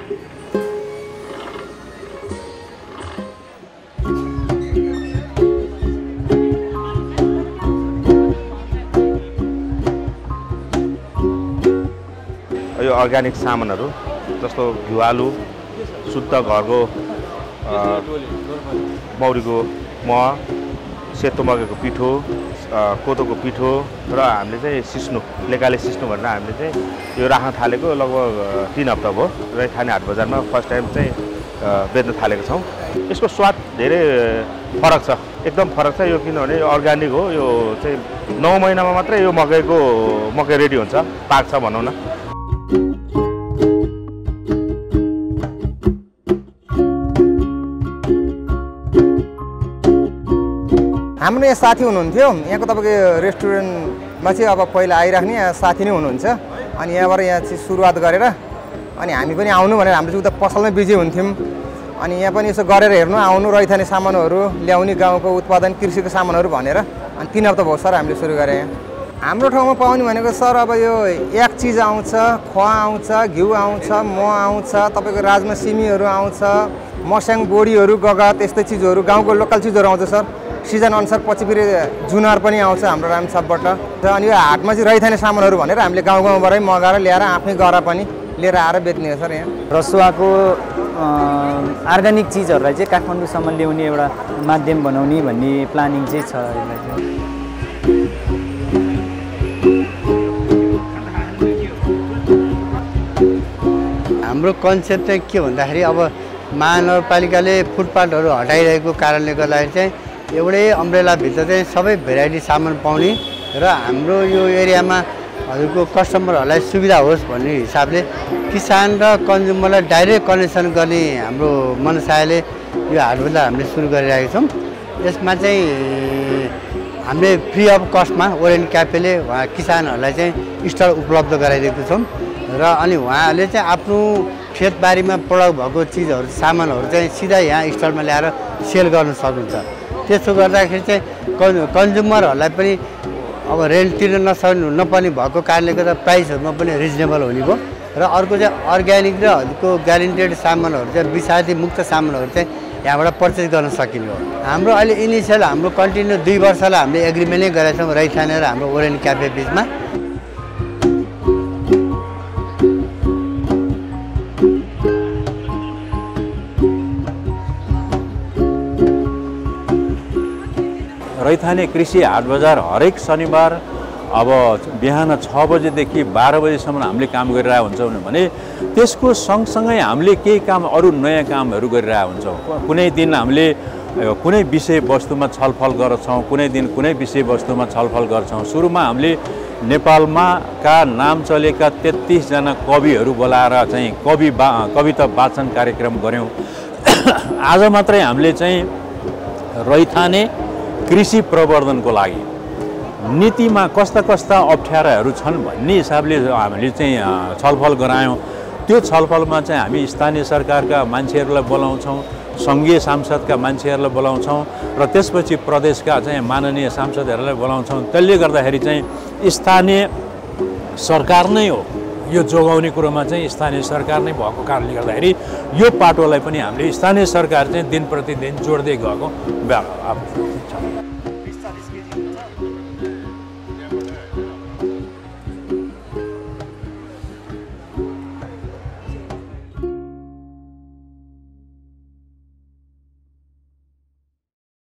यो अर्ग्यानिक सामानहरू जस्तो घिउ आलु शुद्ध घरको मौरीको मह सेतो मकैको पिठो कोदोको पिठो र हामीले चाहिँ सिस्नु लेकाले सिस्नु भनेर हामीले चाहिँ यो राख्न थालेको लगभग 3 हप्ता भयो रैथाने हाट बजारमा फर्स्ट टाइम चाहिँ बेच्न थालेको छौँ। यसको स्वाद धेरै फरक छ, एकदम फरक छ। यो किनभने यो अर्ग्यानिक हो, यो चाहिँ 9 महिनामा मात्रै यो मकै रेडी हुन्छ, पाक्छ भनौँ न। हाम्रो यहाँ साथी हुनुहुन्थ्यो, यहाँको तपाईँको रेस्टुरेन्टमा चाहिँ अब पहिला आइराख्ने साथी नै हुनुहुन्छ। अनि यहाँबाट यहाँ चाहिँ सुरुवात गरेर अनि हामी पनि आउनु भनेर हाम्रो चाहिँ उता पसलमै बिजी हुन्थ्यौँ। अनि यहाँ पनि यसो गरेर हेर्नु आउनु, रैथाने सामानहरू ल्याउने, गाउँको उत्पादन कृषिको सामानहरू भनेर। अनि 3 हप्ता भयो सर हामीले सुरु गरेँ यहाँ। हाम्रो ठाउँमा पाउने भनेको सर अब यो एक चिज आउँछ, खोवा आउँछ, घिउ आउँछ, मह आउँछ, तपाईँको राजमा सिमीहरू आउँछ, मस्याङ बोडीहरू, गगा त्यस्तै चिजहरू गाउँको लोकल चिजहरू आउँछ सर। सिजन अनुसार पछि फेरि जुनार पनि आउँछ हाम्रो रामछापबाट। अनि यो हाटमा चाहिँ रैथाने सामानहरू भनेर हामीले गाउँ गाउँबाटै मगाएर ल्याएर आफ्नै गरा पनि लिएर आएर बेच्ने हो सर। यहाँ रसुवाको अर्ग्यानिक चिजहरूलाई चाहिँ काठमाडौँसम्म ल्याउने एउटा माध्यम बनाउने भन्ने प्लानिङ चाहिँ छ। हाम्रो कन्सेप्ट चाहिँ के भन्दाखेरि अब महानगरपालिकाले फुटपाथहरू हटाइरहेको कारणले गर्दाखेरि चाहिँ एउटै अम्ब्रेलाभित्र चाहिँ सबै भेराइटी सामान पाउने र हाम्रो यो एरियामा हजुरको कस्टमरहरूलाई सुविधा होस् भन्ने हिसाबले किसान र कन्ज्युमरलाई डाइरेक्ट कनेक्सन गर्ने हाम्रो मनसायले यो हाटबजार हामीले सुरु गरिरहेका छौँ। यसमा चाहिँ हामीले फ्री अफ कस्टमा ओरेन्ट क्याफेले उहाँ किसानहरूलाई चाहिँ स्टल उपलब्ध गराइदिएको छौँ र अनि उहाँहरूले चाहिँ आफ्नो खेतबारीमा प्रयोग भएको चिजहरू सामानहरू चाहिँ सिधै यहाँ स्टलमा ल्याएर सेल गर्न सक्नुहुन्छ। त्यसो गर्दाखेरि चाहिँ कन्ज्युमरहरूलाई पनि अब रेन्ट तिर्न नपर्ने भएको कारणले गर्दा प्राइसहरूमा पनि रिजनेबल हुने भयो र अर्को चाहिँ अर्ग्यानिक र हजुरको ग्यारेन्टेड सामानहरू चाहिँ विषादी मुक्त सामानहरू चाहिँ यहाँबाट पर्चेस गर्न सकिने हो। हाम्रो अहिले इनिसियल हाम्रो कन्टिन्यू 2 वर्षलाई हामीले एग्रिमेन्टै गरेका छौँ रैथाने र हाम्रो ओरेन्ट क्याफे बिचमा। रैथाने कृषि हाट बजार हरेक शनिबार अब बिहान 6 बजेदेखि 12 बजेसम्म हामीले काम गरिरहेको हुन्छौँ भने त्यसको सँगसँगै हामीले केही काम अरू नयाँ कामहरू गरिरहेको हुन्छौँ। कुनै दिन हामीले कुनै विषय वस्तुमा छलफल गर्छौँ, कुनै दिन कुनै विषय वस्तुमा छलफल गर्छौँ। सुरुमा हामीले नेपालमा नाम चलेका 33 जना कविहरू बोलाएर चाहिँ कविता वाचन कार्यक्रम गऱ्यौँ। आज मात्रै हामीले चाहिँ रैथाने कृषि प्रवर्धनको लागि नीतिमा कस्ता अप्ठ्याराहरू छन् भन्ने हिसाबले हामीले चाहिँ छलफल गरायौँ। त्यो छलफलमा चाहिँ हामी स्थानीय सरकारका मान्छेहरूलाई बोलाउँछौँ, सङ्घीय सांसदका मान्छेहरूलाई बोलाउँछौँ र त्यसपछि प्रदेशका चाहिँ माननीय सांसदहरूलाई बोलाउँछौँ। त्यसले गर्दाखेरि चाहिँ स्थानीय सरकार नै हो यो जोगाउने कुरोमा चाहिँ स्थानीय सरकार नै भएको कारणले गर्दाखेरि यो पाटोलाई पनि हामीले स्थानीय सरकार चाहिँ दिन प्रतिदिन जोड्दै गएको छ।